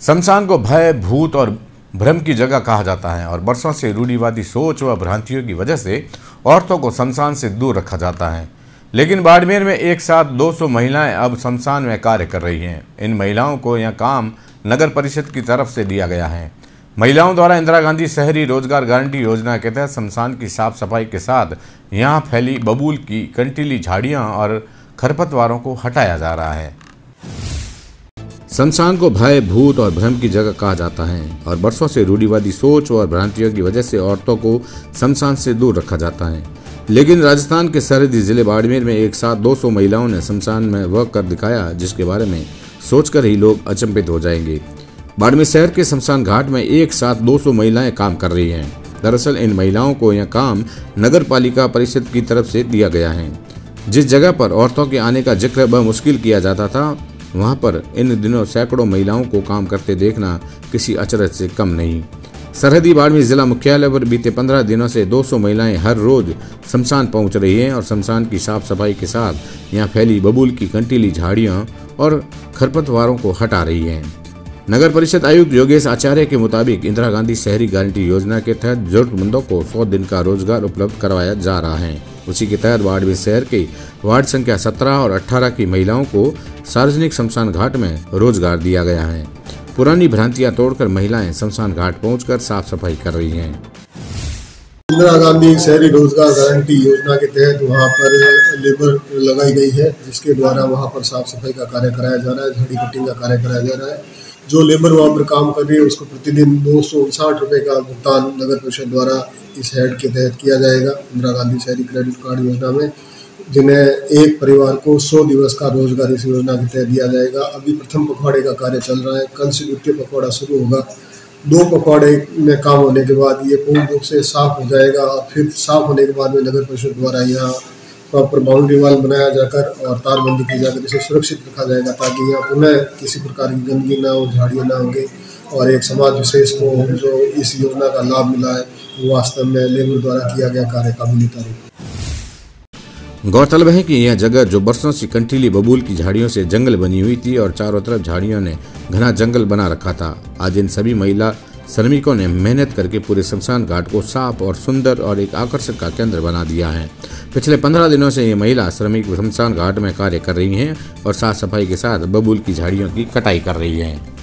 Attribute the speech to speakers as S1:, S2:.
S1: शमशान को भय, भूत और भ्रम की जगह कहा जाता है और बरसों से रूढ़िवादी सोच व भ्रांतियों की वजह से औरतों को शमशान से दूर रखा जाता है। लेकिन बाड़मेर में एक साथ 200 महिलाएं अब शमशान में कार्य कर रही हैं। इन महिलाओं को यह काम नगर परिषद की तरफ से दिया गया है। महिलाओं द्वारा इंदिरा गांधी शहरी रोजगार गारंटी योजना के तहत शमशान की साफ सफाई के साथ यहां फैली बबूल की कंटीली झाड़ियां और खरपतवारों को हटाया जा रहा है। शमशान को भय, भूत और भ्रम की जगह कहा जाता है और बरसों से रूढ़िवादी सोच और भ्रांतियों की वजह से औरतों को शमशान से दूर रखा जाता है। लेकिन राजस्थान के सरहदी जिले बाड़मेर में एक साथ 200 महिलाओं ने शमशान में वह कर दिखाया जिसके बारे में सोचकर ही लोग अचंभित हो जाएंगे। बाड़मेर शहर के शमशान घाट में एक साथ 200 महिलाएं काम कर रही हैं। दरअसल इन महिलाओं को यह काम नगर पालिका परिषद की तरफ से दिया गया है। जिस जगह पर औरतों के आने का जिक्र बमुश्किल किया जाता था, वहां पर इन दिनों सैकड़ों महिलाओं को काम करते देखना किसी अचरज से कम नहीं। सरहदी बाड़मेर जिला मुख्यालय पर बीते 15 दिनों से 200 महिलाएं हर रोज शमशान पहुंच रही हैं और शमशान की साफ सफाई के साथ यहां फैली बबूल की कंटीली झाड़ियां और खरपतवारों को हटा रही हैं। नगर परिषद आयुक्त योगेश आचार्य के मुताबिक इंदिरा गांधी शहरी गारंटी योजना के तहत जरूरतमंदों को 100 दिन का रोजगार उपलब्ध करवाया जा रहा है। उसी के तहत बाड़मेर शहर के वार्ड संख्या 17 और 18 की महिलाओं को सार्वजनिक शमशान घाट में रोजगार दिया गया है। पुरानी भ्रांतियां तोड़कर महिलाएं शमशान घाट पहुंचकर साफ सफाई कर रही हैं।
S2: इंदिरा गांधी शहरी रोजगार गारंटी योजना के तहत वहां पर लेबर लगाई गई है, जिसके द्वारा वहां पर साफ सफाई का कार्य कराया जा रहा है, झाड़ी कटिंग का कार्य कराया जा रहा है। जो लेबर वहां पर काम कर रही है उसको प्रतिदिन 259 रुपये का भुगतान नगर परिषद द्वारा इस हेड के तहत किया जाएगा। इंदिरा गांधी शहरी क्रेडिट कार्ड योजना में जिन्हें एक परिवार को 100 दिवस का रोजगार इस योजना के तहत दिया जाएगा। अभी प्रथम पखवाड़े का कार्य चल रहा है, कल से द्वितीय पखवाड़ा शुरू होगा। 2 पखवाड़े में काम होने के बाद ये पूर्ण रूप से साफ हो जाएगा और फिर साफ होने के बाद में नगर परिषद द्वारा यहाँ प्रॉपर बाउंड्री वाल बनाया जाकर और तारबंदी की जाकर इसे सुरक्षित रखा जाएगा ताकि यहाँ पुनः किसी प्रकार की गंदगी ना हो, झाड़ियाँ ना होंगे और एक समाज विशेष को जो इस योजना का लाभ मिला है वो वास्तव में लेबर द्वारा किया गया कार्य काबिल तारीफ।
S1: गौरतलब है कि यह जगह जो बरसों से कंटीली बबूल की झाड़ियों से जंगल बनी हुई थी और चारों तरफ झाड़ियों ने घना जंगल बना रखा था, आज इन सभी महिला श्रमिकों ने मेहनत करके पूरे शमशान घाट को साफ और सुंदर और एक आकर्षक का केंद्र बना दिया है। पिछले 15 दिनों से ये महिला श्रमिक शमशान घाट में कार्य कर रही हैं और साफ सफाई के साथ बबूल की झाड़ियों की कटाई कर रही हैं।